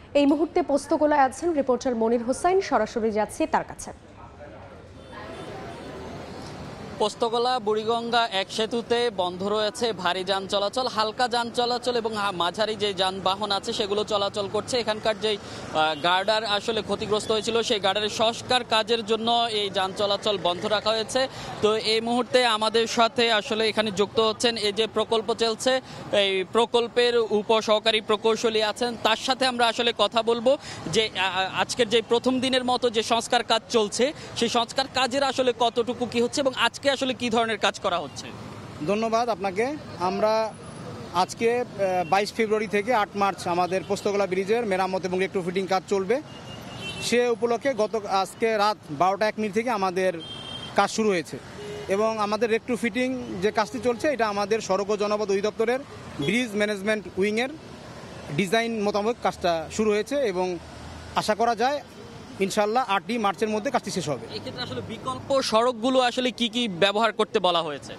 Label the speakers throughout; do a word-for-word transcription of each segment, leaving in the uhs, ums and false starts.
Speaker 1: এই মুহূর্তে পোস্তগোলায় আছেন রিপোর্টার মনির হোসেন, সরাসরি যাচ্ছি তার কাছে।
Speaker 2: পোস্তগোলা বুড়িগঙ্গা এক সেতুতে বন্ধ রয়েছে ভারী যান চলাচল, হালকা যান চলাচল এবং মাঝারি যে যানবাহন আছে সেগুলো চলাচল করছে। এখানকার যে গার্ডার আসলে ক্ষতিগ্রস্ত হয়েছিল সেই গার্ডারের সংস্কার কাজের জন্য এই যান চলাচল বন্ধ রাখা হয়েছে। তো এই মুহূর্তে আমাদের সাথে আসলে এখানে যুক্ত হচ্ছেন এই যে প্রকল্প চলছে, এই প্রকল্পের উপসহকারী প্রকৌশলী আছেন, তার সাথে আমরা আসলে কথা বলবো যে আজকের যে প্রথম দিনের মতো যে সংস্কার কাজ চলছে সেই সংস্কার কাজের আসলে কতটুকু কি হচ্ছে এবং আজকে আসলে কি ধরনের কাজ করা হচ্ছে।
Speaker 3: ধন্যবাদ আপনাকে। আমরা আজকে বাইশ ফেব্রুয়ারি থেকে আট মার্চ আমাদের পোস্তগোলা ব্রিজের মেরামত এবং রেট্রোফিটিং কাজ চলবে। সে উপলক্ষে গত আজকে রাত বারোটা এক মিনিট থেকে আমাদের কাজ শুরু হয়েছে এবং আমাদের রেট্রোফিটিং যে কাজটি চলছে এটা আমাদের সড়ক ও জনপথ অধিদপ্তরের ব্রিজ ম্যানেজমেন্ট উইংয়ের ডিজাইন মোতাবেক কাজটা শুরু হয়েছে এবং আশা করা যায় ইনশাল্লাহ আটই মার্চের মধ্যে কাজটি শেষ হবে।
Speaker 2: এক্ষেত্রে আসলে বিকল্প সড়কগুলো আসলে কি কি ব্যবহার করতে বলা হয়েছে?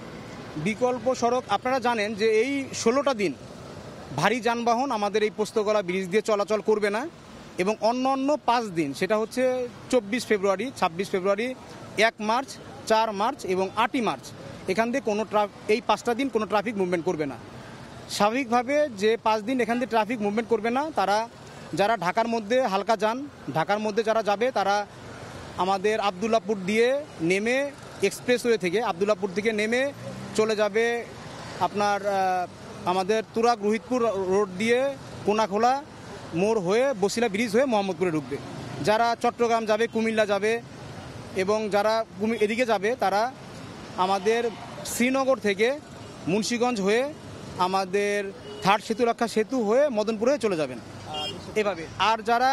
Speaker 3: বিকল্প সড়ক আপনারা জানেন যে এই ষোলোটা দিন ভারী যানবাহন আমাদের এই পোস্তগোলা ব্রিজ দিয়ে চলাচল করবে না এবং অন্য অন্য পাঁচ দিন, সেটা হচ্ছে চব্বিশ ফেব্রুয়ারি, ছাব্বিশ ফেব্রুয়ারি, এক মার্চ, চার মার্চ এবং আটই মার্চ, এখান দিয়ে কোনো এই পাঁচটা দিন কোনো ট্রাফিক মুভমেন্ট করবে না। স্বাভাবিকভাবে যে পাঁচ দিন এখান দিয়ে ট্রাফিক মুভমেন্ট করবে না, তারা যারা ঢাকার মধ্যে হালকা যান, ঢাকার মধ্যে যারা যাবে তারা আমাদের আবদুল্লাপুর দিয়ে নেমে এক্সপ্রেসওয়ে থেকে আবদুল্লাপুর থেকে নেমে চলে যাবে আপনার আমাদের তুরাগ রোহিতপুর রোড দিয়ে কোনাখোলা মোড় হয়ে বসিলা ব্রিজ হয়ে মোহাম্মদপুরে ঢুকবে। যারা চট্টগ্রাম যাবে, কুমিল্লা যাবে এবং যারা এদিকে যাবে তারা আমাদের শ্রীনগর থেকে মুন্সিগঞ্জ হয়ে আমাদের থার্ড সেতু রক্ষা সেতু হয়ে মদনপুরে চলে যাবেন এভাবে। আর যারা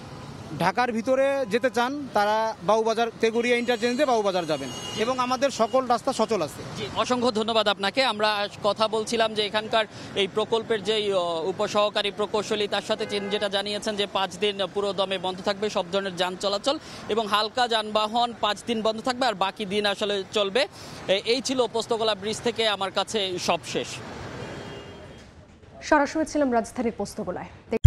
Speaker 3: ঢাকার ভিতরে যেতে চান তারা বাবুবাজার তেগুড়িয়া ইন্টারচেঞ্জ দিয়ে বাবুবাজার যাবেন এবং আমাদের সকল রাস্তা সচল আছে।
Speaker 2: অসংখ্য ধন্যবাদ আপনাকে। আমরা কথা বলছিলাম যে এখানকার এই প্রকল্পের যে উপসহকারী প্রকৌশলী তার সাথে যেটা জানিয়েছেন যে পাঁচ দিন পুরো দমে বন্ধ থাকবে সব ধরনের যান চলাচল এবং হালকা যানবাহন পাঁচ দিন বন্ধ থাকবে আর বাকি দিন আসলে চলবে। এই ছিল পোস্তগোলা ব্রিজ থেকে আমার কাছে সব শেষ।
Speaker 1: সরাসরি ছিলাম রাজধানীর পোস্তগোলায়।